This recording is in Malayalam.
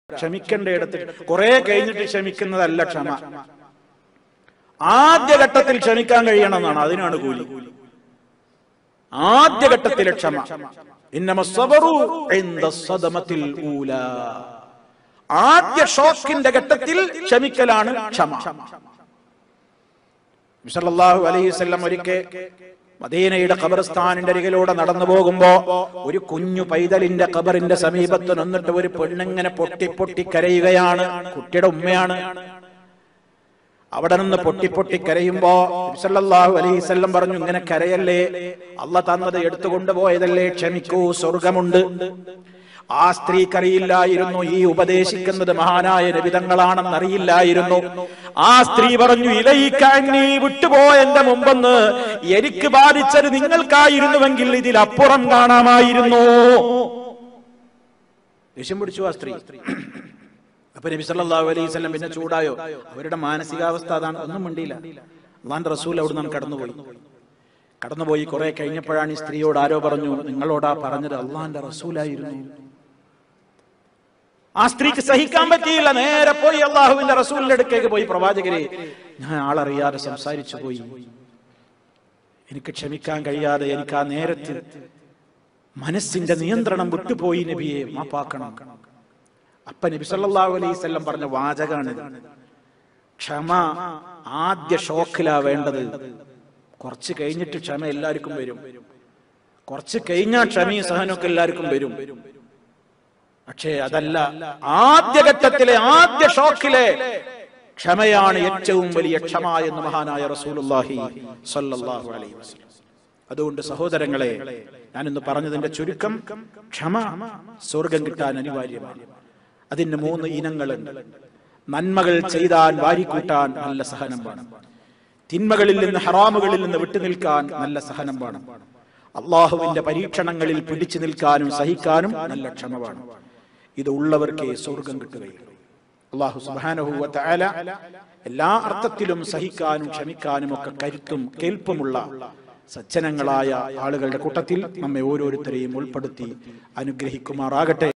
ക്ഷമിക്കേണ്ടയിടത്ത് കുറെ കഴിഞ്ഞിട്ട് ക്ഷമിക്കുന്നതല്ല ക്ഷമ. ആദ്യഘട്ടത്തിൽ ക്ഷമിക്കാൻ കഴിയണമെന്നാണ്, അതിനാണ് കൂലി. ആദ്യഘട്ടത്തിലെ ക്ഷമ. ഇന്നമസ്സബറു ഇൻദസ്സദമത്തിൽ ഊലാ. ആദ്യ ഷോക്കിന്റെ ഘട്ടത്തിൽ ക്ഷമിക്കലാണ് ക്ഷമ. നബി സല്ലല്ലാഹു അലൈഹി വസല്ലം ഒരിക്കൽ മദീനയുടെ ഖബർസ്ഥാനിന്റെ അരികിലൂടെ നടന്നു പോകുമ്പോ ഒരു കുഞ്ഞു പൈതലിന്റെ ഖബറിന്റെ സമീപത്ത് നിന്നിട്ട് ഒരു പെണ്ണിങ്ങനെ പൊട്ടി പൊട്ടി കരയുകയാണ്. കുട്ടിയുടെ ഉമ്മയാണ്. അവിടെ നിന്ന് പൊട്ടി പൊട്ടി കരയുമ്പോ നബി സല്ലല്ലാഹു അലൈഹി വസല്ലം പറഞ്ഞു, ഇങ്ങനെ കരയല്ലേ, അള്ളാഹ് തന്നത് എടുത്തുകൊണ്ടുപോയതല്ലേ, ക്ഷമിക്കൂ, സ്വർഗമുണ്ട്. ആ സ്ത്രീക്കറിയില്ലായിരുന്നു ഈ ഉപദേശിക്കുന്നത് മഹാനായ നബി തങ്ങളാണെന്ന് അറിയില്ലായിരുന്നു. ആ സ്ത്രീ പറഞ്ഞു, ഇലൈക അന്നീ, വിട്ടുപോയ എന്റെ മുമ്പെന്ന് എനിക്ക് ബാധിച്ചത് നിങ്ങൾക്കായിരുന്നുവെങ്കിൽ ഇതിലപ്പുറം കാണാമായിരുന്നു. ദേഷ്യം പിടിച്ചു ആ സ്ത്രീ. അപ്പൊ നബി സല്ലല്ലാഹു അലൈഹി വസല്ലം പിന്നെ ചൂടായോ? അവരുടെ മാനസികാവസ്ഥ അതാണ്. ഒന്നും മിണ്ടിയില്ല. അല്ലാഹുവിന്റെ റസൂൽ അവിടെ നിന്ന് കടന്നുപോയി. കുറെ കഴിഞ്ഞപ്പോഴാണ് ഈ സ്ത്രീയോട് ആരോ പറഞ്ഞു, നിങ്ങളോടാ പറഞ്ഞത് അല്ലാഹുവിന്റെ റസൂലായിരുന്നു. ആ സ്ത്രീക്ക് സഹിക്കാൻ പറ്റിയില്ല. നേരെ പോയി അള്ളാഹുവിന്റെ റസൂലിന്റെ അടുക്കേക്ക് പോയി, പ്രവാചകരെ, ഞാൻ ആളറിയാതെ സംസാരിച്ചു പോയി, എനിക്ക് ക്ഷമിക്കാൻ കഴിയാതെ, എനിക്ക് ആ നേരത്ത് മനസ്സിന്റെ നിയന്ത്രണം വിട്ടുപോയി, നബിയെ മാപ്പാക്കണം. അപ്പൊ നബി സല്ലല്ലാഹു അലൈഹി വസല്ലം പറഞ്ഞ വാചകാണ്, ക്ഷമ ആദ്യ ഷോക്കിലാ വേണ്ടത്. കുറച്ച് കഴിഞ്ഞിട്ട് ക്ഷമ എല്ലാവർക്കും വരും. കുറച്ച് കഴിഞ്ഞാൽ ക്ഷമയും സഹനമൊക്കെ എല്ലാവർക്കും വരും. പക്ഷേ അതല്ല, ആദ്യഘട്ടത്തിലെ ആദ്യ ഷോക്കിലെ ക്ഷമയാണ് ഏറ്റവും വലിയ ക്ഷമ എന്ന് മഹാനായ റസൂലുള്ളാഹി സ്വല്ലല്ലാഹു അലൈഹി വസല്ലം. അതുകൊണ്ട് സഹോദരങ്ങളെ, ഞാനിന്ന് പറഞ്ഞതിന്റെ ചുരുക്കം, ക്ഷമ സ്വർഗം കിട്ടാൻ അനിവാര്യമാണ്. അതിന് 3 ഇനങ്ങളുണ്ട്. നന്മകൾ ചെയ്താൽ വാരിക്കൂട്ടാൻ നല്ല സഹനം വേണം. തിന്മകളിൽ നിന്ന്, ഹറാമുകളിൽ നിന്ന് വിട്ടുനിൽക്കാൻ നല്ല സഹനം വേണം. അള്ളാഹുവിന്റെ പരീക്ഷണങ്ങളിൽ പിടിച്ചു നിൽക്കാനും സഹിക്കാനും നല്ല ക്ഷമ വേണം. ഇത് ഉള്ളവർക്കേ സ്വർഗം കിട്ടുകയുള്ളൂ. അല്ലാഹു സുബ്ഹാനഹു വ തആല എല്ലാ അർത്ഥത്തിലും സഹിക്കാനും ക്ഷമിക്കാനും ഒക്കെ കരുത്തും കേൾപ്പുമുള്ള സജ്ജനങ്ങളായ ആളുകളുടെ കൂട്ടത്തിൽ നമ്മെ ഓരോരുത്തരെയും ഉൾപ്പെടുത്തി അനുഗ്രഹിക്കുമാറാകട്ടെ.